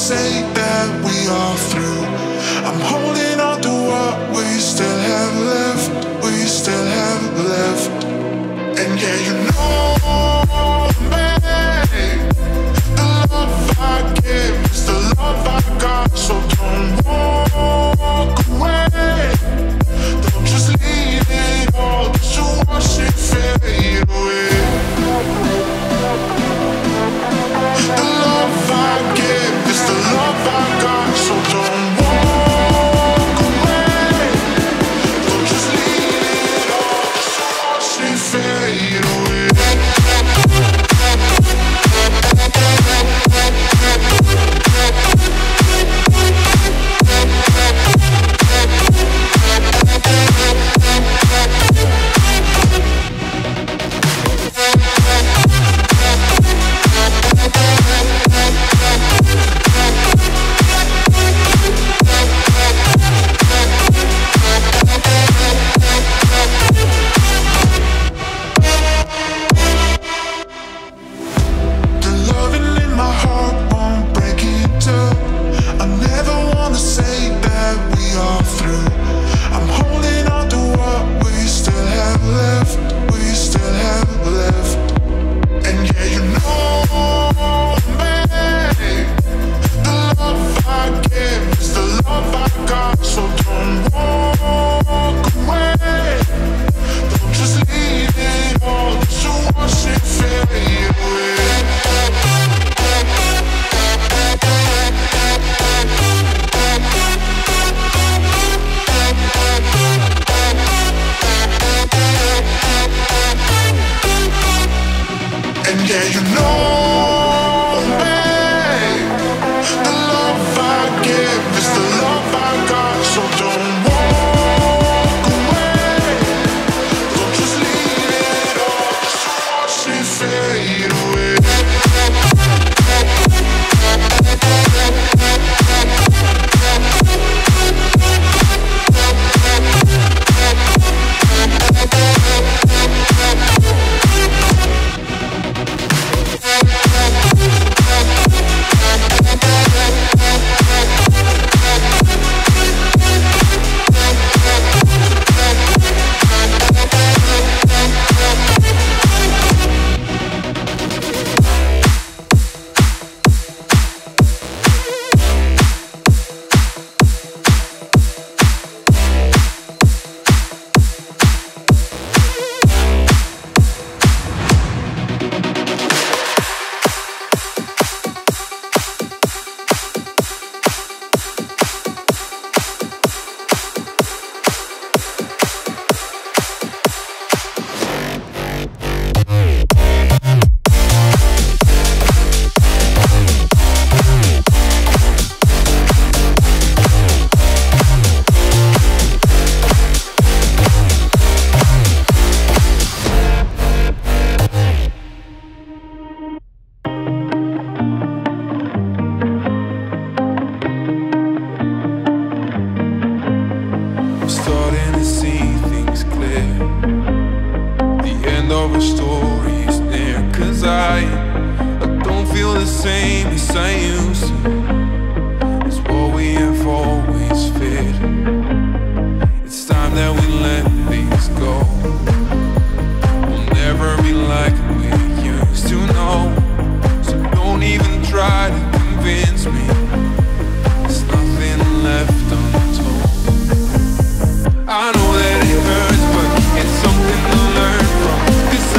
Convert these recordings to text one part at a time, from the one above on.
say that we are through. I'm holding on to what we still have left. We still have left. And yeah, you know me. The love I give is the love I got. So don't walk away. Don't just leave it all. Just watch it fade away. The love I give is the love I got. So don't walk away. Don't just leave it all. Just watch it fade away.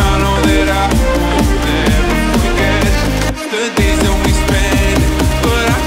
The days that we spend, but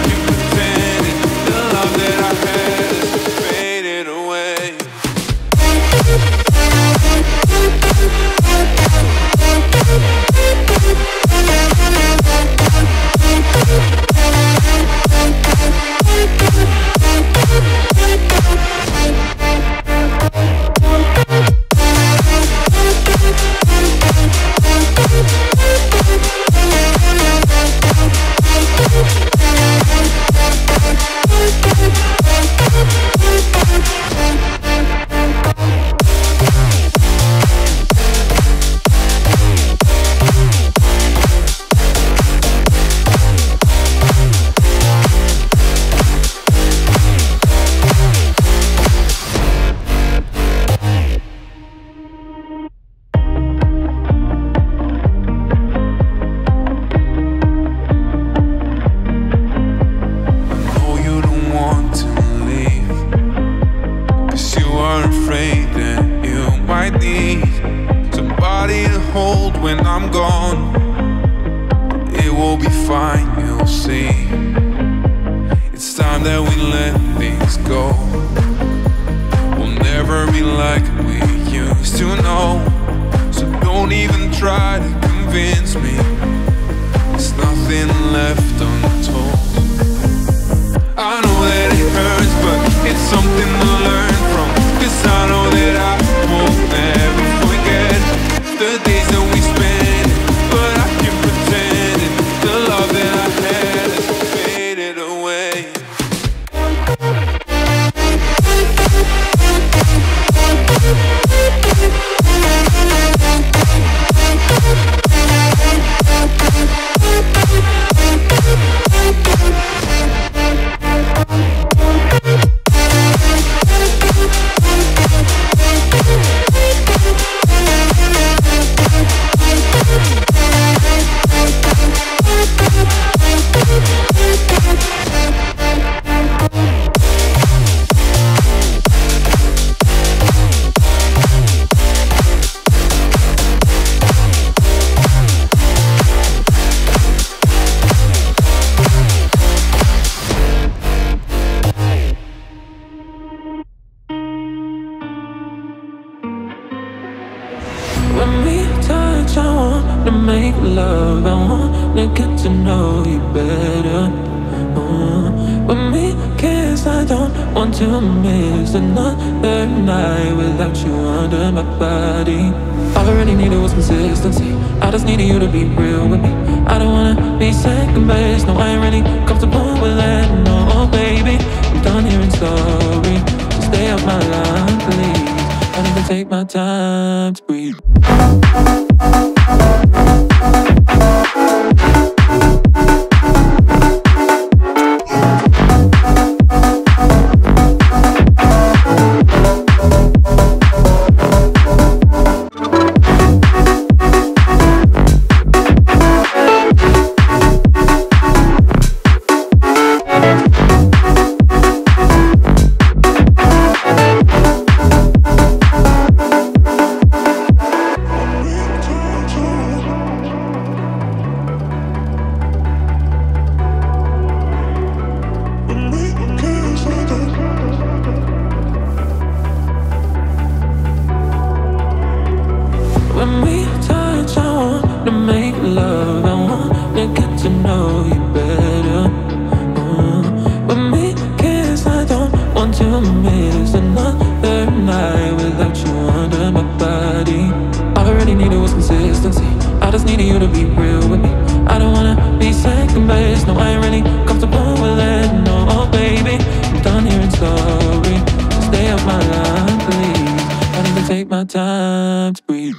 time that we let things go. We'll never be like we used to know. So don't even try to convince me. There's nothing left untold. I know that it hurts, but it's something to learn from. 'Cause I know that I won't ever forget the days that we spent, but I keep pretending the love that I had has faded away. When we touch, I wanna make love. I wanna get to know you better. When we kiss, I don't want to miss another night without you under my body. All I really needed was consistency. I just needed you to be real with me. I don't wanna be second base. No, I ain't really comfortable with that. No, baby, I'm done hearing sorry. So stay off my line, please. I need to take my time to breathe. When we touch, I wanna make love. I wanna get to know you better. When we kiss, I don't want to miss another night without you under my body. All I really needed was consistency. I just needed you to be real with me. I don't wanna be second base. No, I ain't really comfortable with that. No, baby, I'm done hearing sorry. So stay off my line, please. I need to take my time to breathe.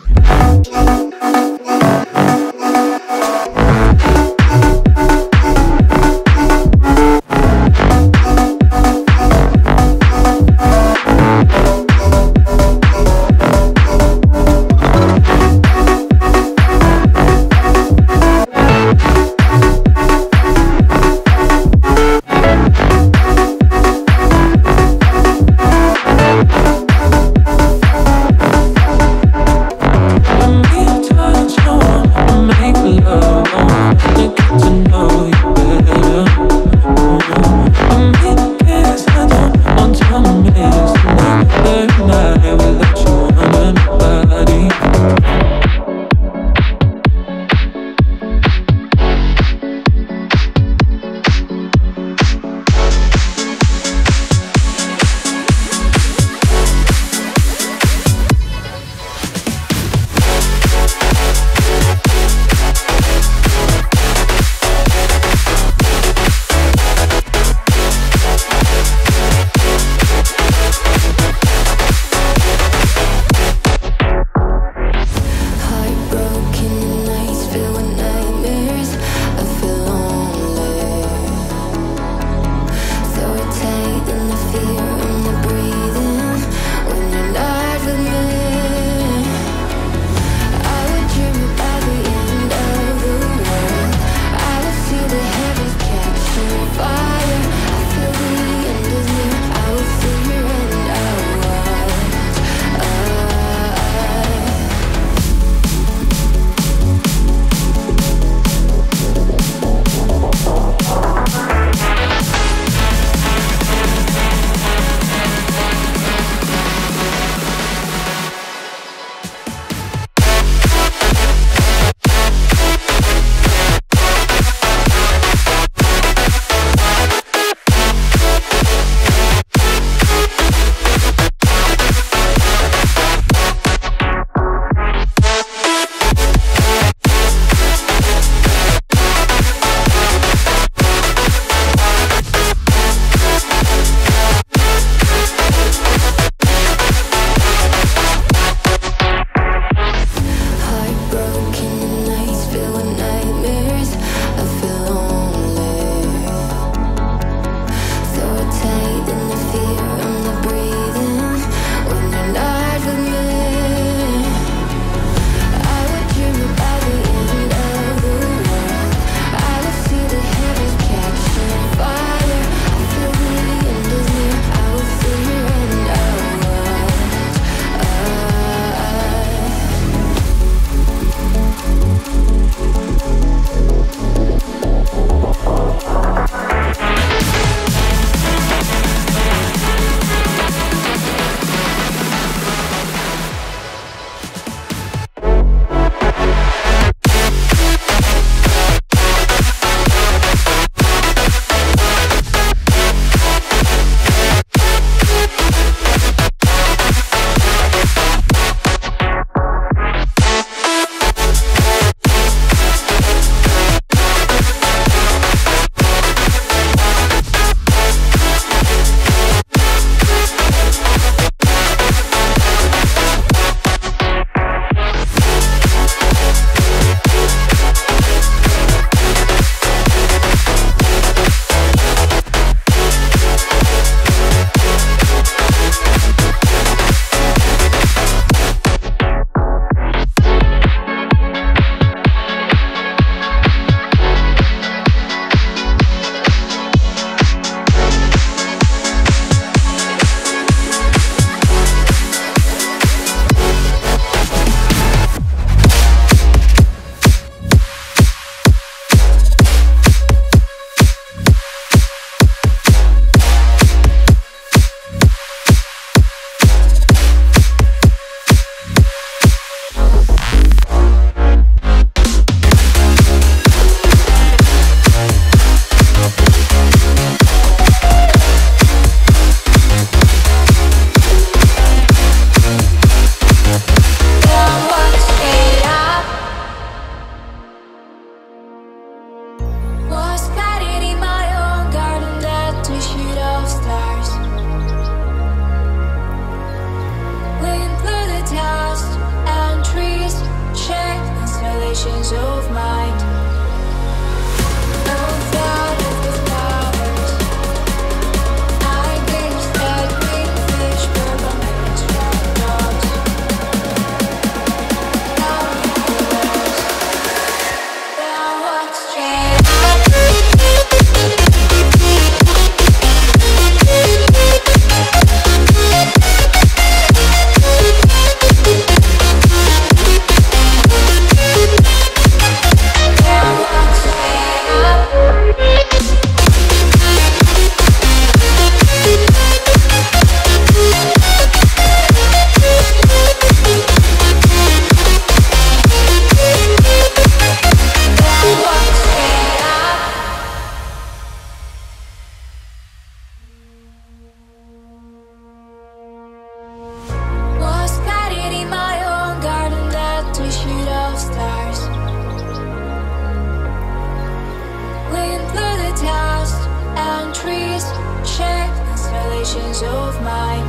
illusions of mind.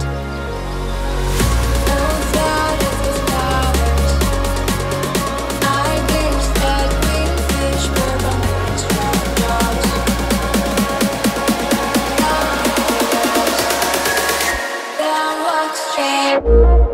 No thought of the flowers. I guess that wingfish were bumpers from dogs. That walks straight.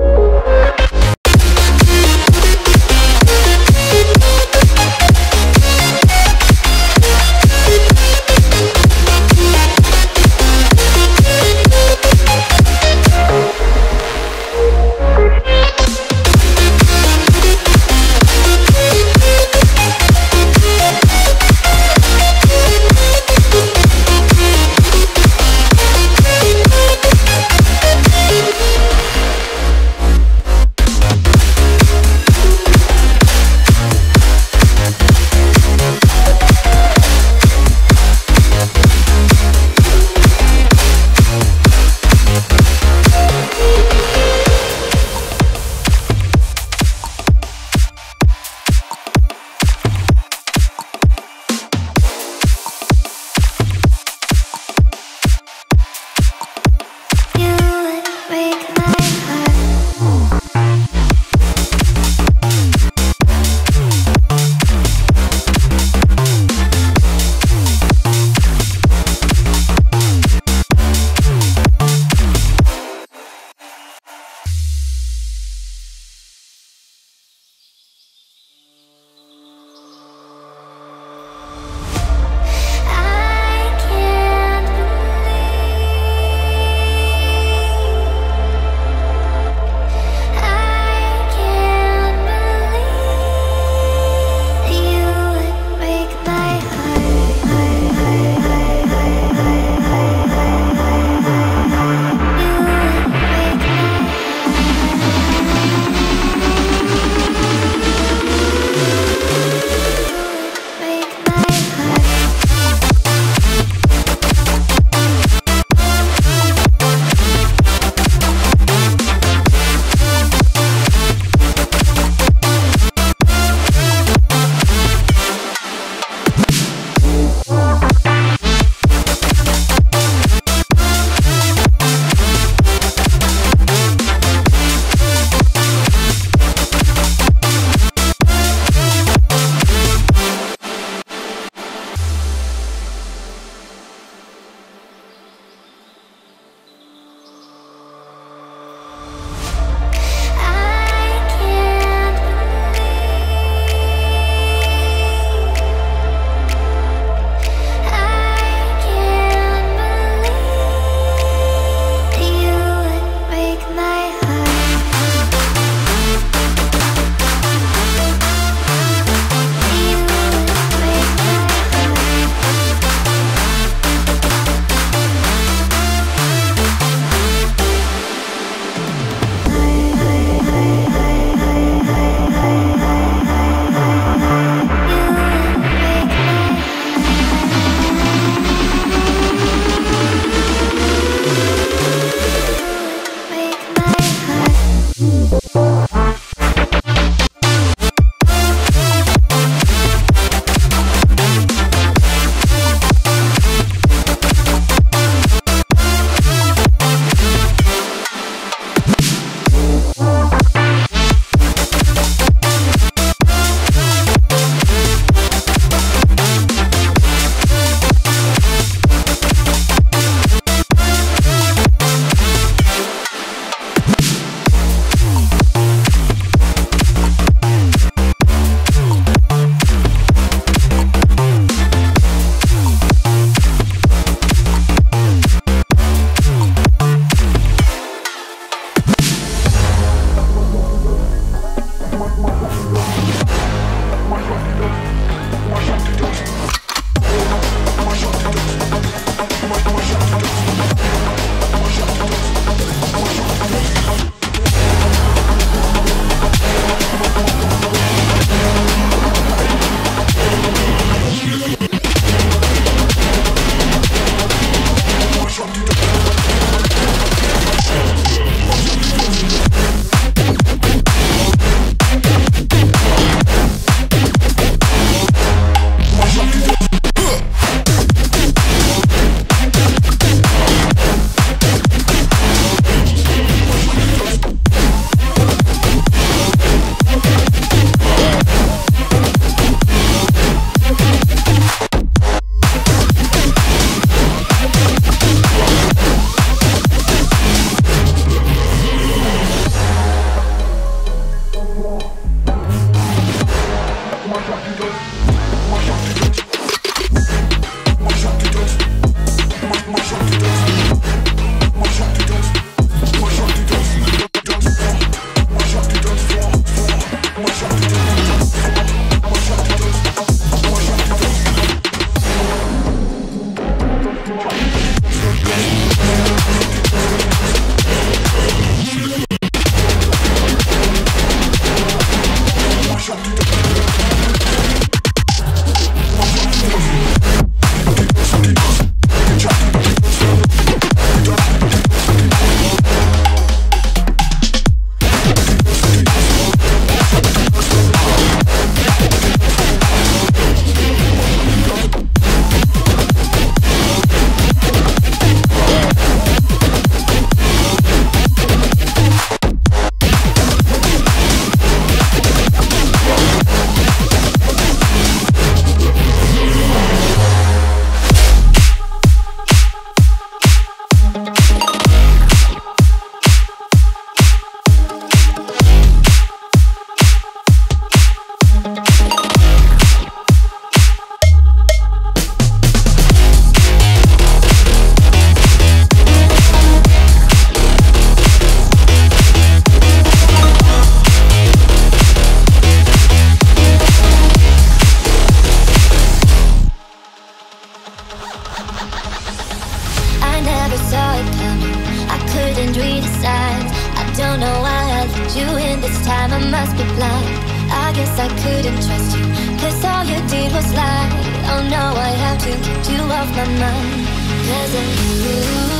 signs. I don't know why I let you in this time. I must be blind. I guess I couldn't trust you, 'cause all you did was lie. Oh no, I have to get you off my mind. 'Cause of you,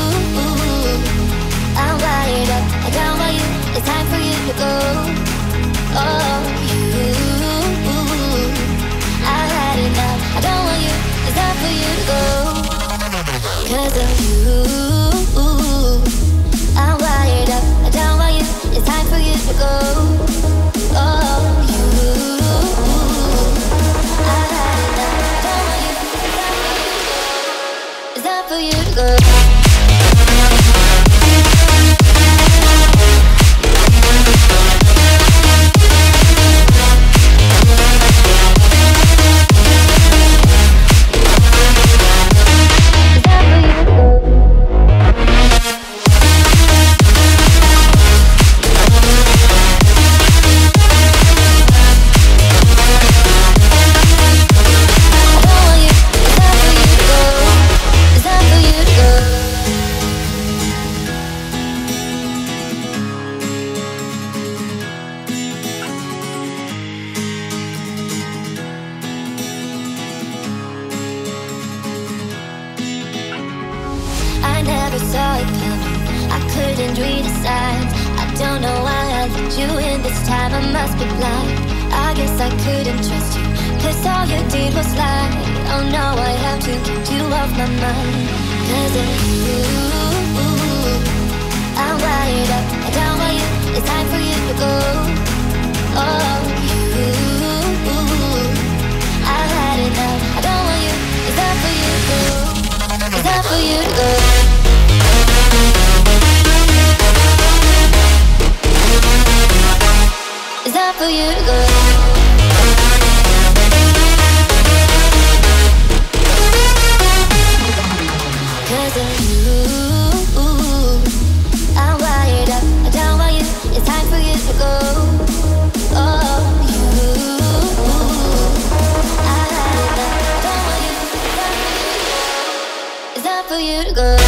I'm wired up. I don't want you, it's time for you to go. Oh, you, I had enough. I don't want you, it's time for you to go. 'Cause of you, I'm wired up. I don't want you, it's time for you to go. Oh, you, I had enough. I don't want you, it's time for you to go. I never saw it coming, I couldn't read the signs. I don't know why I let you in this time. I must be blind. I guess I couldn't trust you, 'cause all you did was lie. Oh no, I have to get you off my mind. 'Cause of you, I'm wired up. I don't want you, it's time for you to go. Oh, you, I had enough. I don't want you, it's time for you to go. It's time for you to go. It's time for you to go. 'Cause of you, I'm wired up. I don't want you, it's time for you to go. Oh, you, I had enough. I don't want you, it's time for you to go. It's time for you to go.